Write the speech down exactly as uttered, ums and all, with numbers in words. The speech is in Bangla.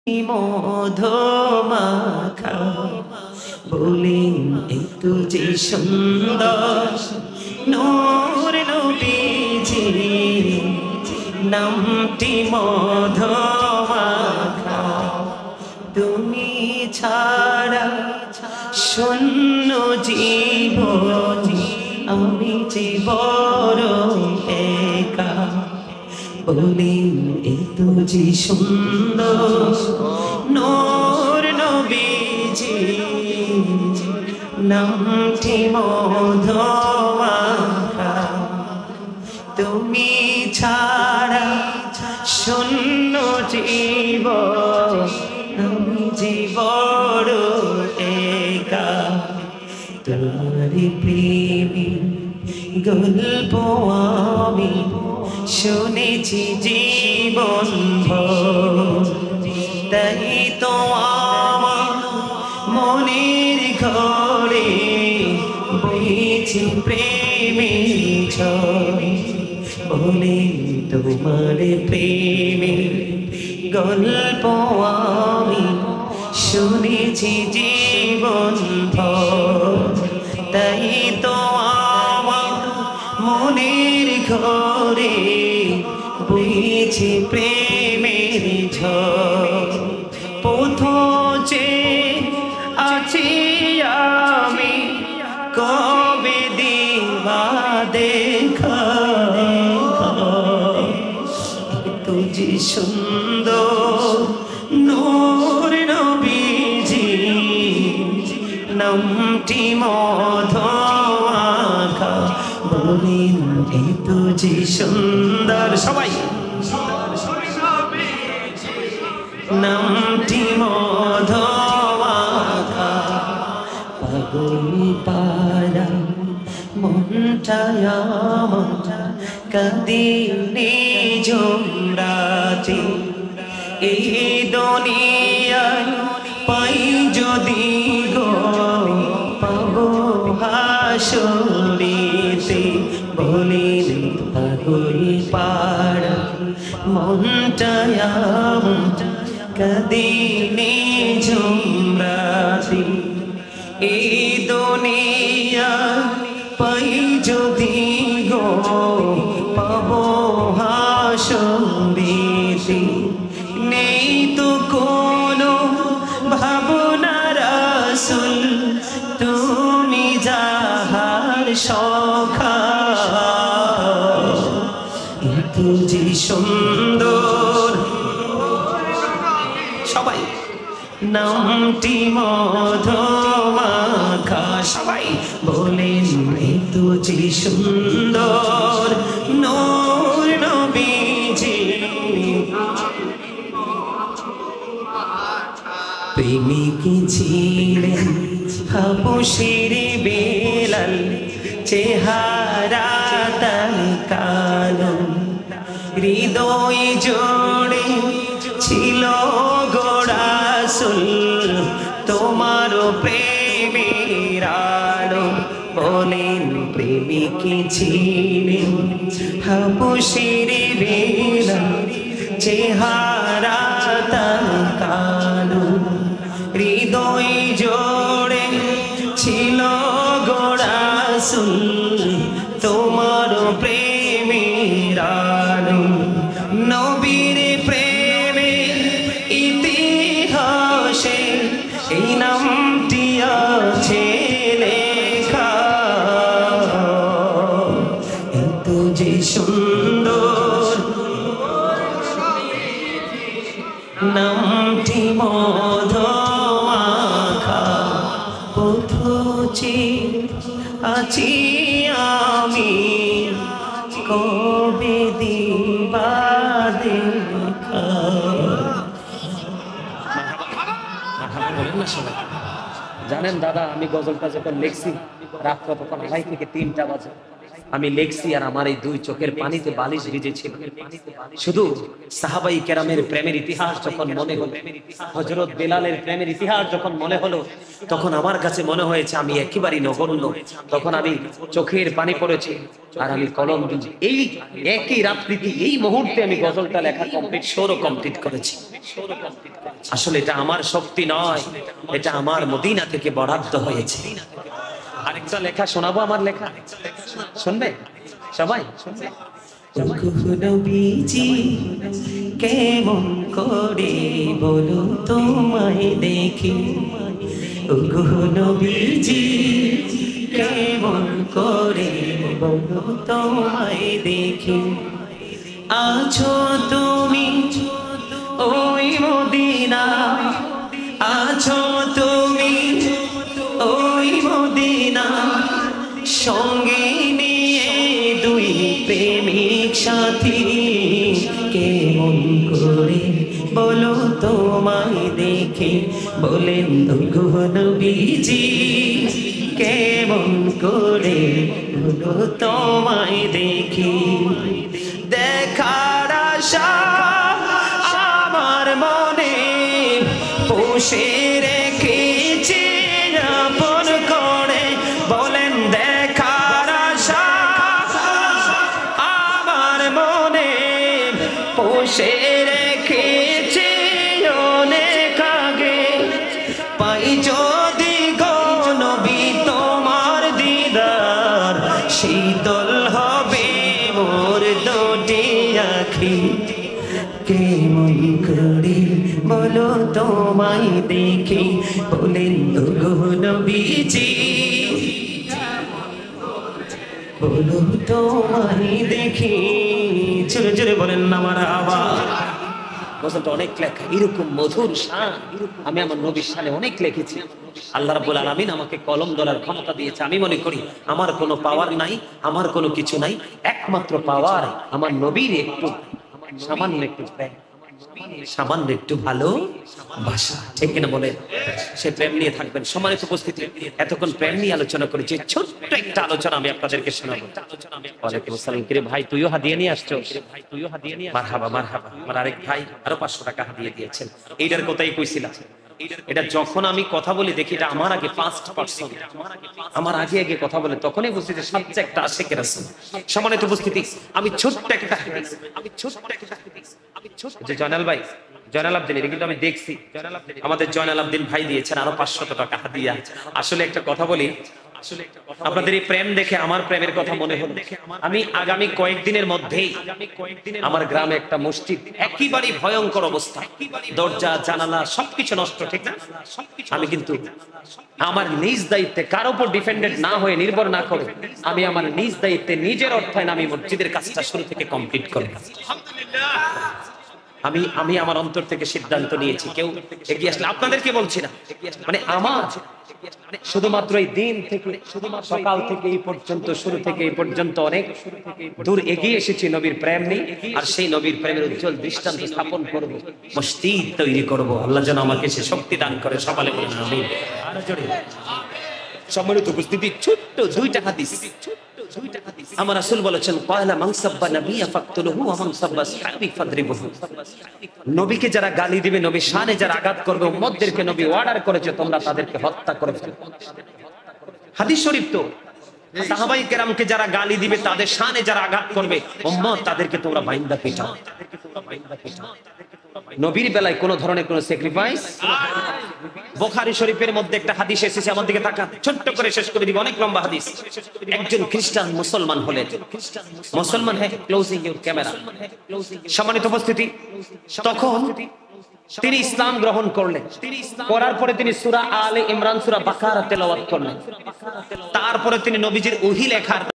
মধুমাখা বলেন একটু যে সুন্দর নূর নবীজি নামটি মধুমাখা তুমি ছাড়া শূন্য জীবন আমি যে বড় একা বলেন একটু যে সুন্দর নূর নবীজি নামটি মধুমাখা তুমি ছাড়া শূন্য জীবন আমি যে বড় একা তোমার প্রেমী গল্প আমি শুনেছি জীবন ভর তাই তো আমার মনের ঘরে বইছে প্রেমের ঝড় বলেন তোমার প্রেমের গল্প আমি শুনেছি জীবন ভর তাই তো আমার মনের ঘরে বইছে প্রেমের ঝড় পথে আছি আমি কবে দিবা দেখা তুজি সুন্দর নূর নবীজি নামটি মধুমাখা বলেন এই তুজি সুন্দর সবাই নামটি মধুমাখা পাগল পারা মনটায় আমার কাঁদিনি ঝুমরাতে এই দুনিয়ায় পাই যদি গো পাবো হাসরিতে বলেন পাগল পাড়া মনটায় আমার কাঁদিনি ঝুমরাতে এই দুনিয়া পাই যদি গো পাবো হাসরিতে নেই তো কোনো ভাবনা রাসূল তুমি যাহার সখা তুজি সুন্দর সবাই নামটি মধুমাখা সবাই বলেন তুজি সুন্দর নূর নবীজি প্রেমিক ছিলেন হাবশীর বেলাল চেহারা তার কালো হৃদয় জোড়ে ছিল গোরাসুল তোমার প্রেমের আলো বলেন প্রেমিক ছিলেন হাবশীর বেলাল চেহারা তার কালো হৃদয় জোড়ে ছিল গোরাসুল তোমার প্রেমের আলো নবীর প্রেমের ইতিহাসে এই নামটি আছে লেখা এত যে সুন্দর নামটি মধুমাখা পথে আছি আমি কবে দিবা দেখা বলেন না সবাই জানেন দাদা আমি গজলটা যখন লিখছি রাত তখন আড়াই থেকে তিনটা বাজে আমি লেখছি আর আমার এই দুই চোখের পানিতে বালিশ ভিজেছিল। শুধু সাহাবাই কেরামের প্রেমের ইতিহাস যখন মনে হলো, হযরত বেলালের প্রেমের ইতিহাস যখন মনে হলো, তখন আমার কাছে মনে হয়েছে আমি একেবারেই নগণ্য। তখন আমি চোখের পানি পড়েছে আর আমি কলম দিয়েছি। এই একই রাত্রিতে এই মুহূর্তে আমি গজলটা লেখা কমপ্লিট, সৌর কমপ্লিট করেছি। আসলে এটা আমার শক্তি নয়, এটা আমার মদিনা থেকে বরাদ্দ হয়েছে। আরেকটা লেখা শোনাবো, আমার লেখা শুনবে সবাই? নবীজি কেমন করে বলো তোমায় দেখি, ওগো নবীজি কেমন করে বলো তোমায় দেখি, আছো তুমি ওই মদিনা, আছো তুমি ওই মদিনা, সঙ্গে নিয়ে দুই প্রেমিক সাথী, কেমন করে বলো তোমায় দেখি, বলেন গো নবীজি কেমন করে বলো তোমায় দেখি, দেখার আশা আমার মনে পুষে রেখেছি আপন করে, বলেন দেখার আশা আমার মনে পুষে রেখেছি অনেক আগে, পাই যদি গো নবী তোমার দিদার, শীতল হবে মোর দুটি আঁখি, কেমন করে বলো তোমায় দেখি, বলেন গো নবীজি বলো তোমায় দেখি, জোরে জোরে বলেন না মারহাবা। গজলটা অনেক লেখা, এরকম মধুর শান আমি আমার নবীর শানে অনেক লিখেছি। আল্লাহ রাব্বুল আলামিন আমাকে কলম ধরার ক্ষমতা দিয়েছে। আমি মনে করি আমার কোনো পাওয়ার নাই, আমার কোনো কিছু নাই, একমাত্র পাওয়ার আমার নবীর একটু সামান্য একটু প্রেম, সামান্য একটু ভালো ভাষা, ঠিক কিনা বলেন? সে প্রেম নিয়ে থাকবেন। সম্মানিত উপস্থিতি, এতক্ষণ প্রেম নিয়ে আলোচনা করেছি, ছোট্ট একটা আলোচনা আমি আপনাদেরকে শোনাবো। ওয়ালাইকুম আসসালাম। কিরে ভাই, তুইও হাদিয়া নিয়ে আসছো? ভাই তুইও হাদিয়া নিয়ে, মারহাবা মারহাবা। আমার আরেক ভাই আরো পাঁচশো টাকা হাদিয়া দিয়েছেন। এইটার কথাই কইছিলাম, এটা যখন আমি কথা বলি দেখি এটা আমার আগে ফার্স্ট পারসন, আমার আগে আগে কথা বলে, তখনই বুঝছি যে সবচেয়ে একটা আশিকের রাসূল। সম্মানিত উপস্থিতি, আমি ছোট্ট একটা আমি ছোট্ট একটা আমি ছোট্ট যে জয়নাল ভাই, জয়নাল আব্দিন, এটা কিন্তু আমি দেখছি আমাদের জয়নাল আব্দিন ভাই দিয়েছেন আরো পাঁচশো টাকা হাদিয়া। আসলে একটা কথা বলি, আপনাদের এই প্রেম দেখে আমার প্রেমের কথা মনে হলো। আমি আগামী কয়েকদিনের মধ্যেই আমার গ্রামে একটা মসজিদ, একেবারে ভয়ঙ্কর অবস্থা, দরজা জানালা সবকিছু নষ্ট, ঠিক না? আমি কিন্তু আমার নিজ দায়িত্বে কারো উপর ডিপেন্ডেন্ট না হয়ে, নির্ভর না করে, আমি আমার নিজ দায়িত্বে নিজের অর্থায়নে আমি মসজিদের কাজটা শুরু থেকে কমপ্লিট করব। আমি আমি আমার অন্তর থেকে সিদ্ধান্ত নিয়েছি। কেউ এগিয়ে আসলে আপনাদেরকে বলছি না, মানে আমার শুধুমাত্র এই দিন থেকে, শুধুমাত্র সকাল থেকে এই পর্যন্ত, শুরু থেকে এই পর্যন্ত অনেক দূর এগিয়ে এসেছি নবীর প্রেম নিয়ে। আর সেই নবীর প্রেমের উজ্জ্বল দৃষ্টান্ত স্থাপন করব, মসজিদ তৈরি করব। আল্লাহ যেন আমাকে সে শক্তি দান করে। সকালে বলেন আমিন। সম্মানিত উপস্থিতি, ছোট্ট দুইটা হাদিস আমার রাসূল বলেছেন, ক্বালা মান সাব্বা নাবিয়্যা ফাকতুলুহু ওয়া মান সাব্বা আসহাবি ফাদরিবুহু। নবীকে যারা গালি দিবে, নবীর শানে যারা আঘাত করবে, উম্মতদেরকে নবী অর্ডার করেছে তোমরা তাদেরকে হত্যা করে ফেলো। হাদিস শরীফ তো। সাহাবায়ে কেরামকে যারা গালি দিবে, তাদের শানে যারা আঘাত করবে, উম্মত তাদেরকে তোমরা বাইন্দা পিটাও। নবীর বেলায় কোন ধরনের কোন স্যাক্রিফাইস। বুখারী শরীফের মধ্যে একটা হাদিস এসেছে, আমার দিকে তাকান, ছোট্ট করে শেষ করে দিব, অনেক লম্বা হাদিস। একজন খ্রিস্টান মুসলমান হলেন, মুসলমান হ্যাঁ, ক্লোজিং ইউর ক্যামেরা। সম্মানিত উপস্থিতি, তখন তিনি ইসলাম গ্রহণ করলেন। করার পরে তিনি সূরা আলে ইমরান, সূরা বাকারা তেলাওয়াত করলেন। তারপরে তিনি নবীজির ওহী লেখার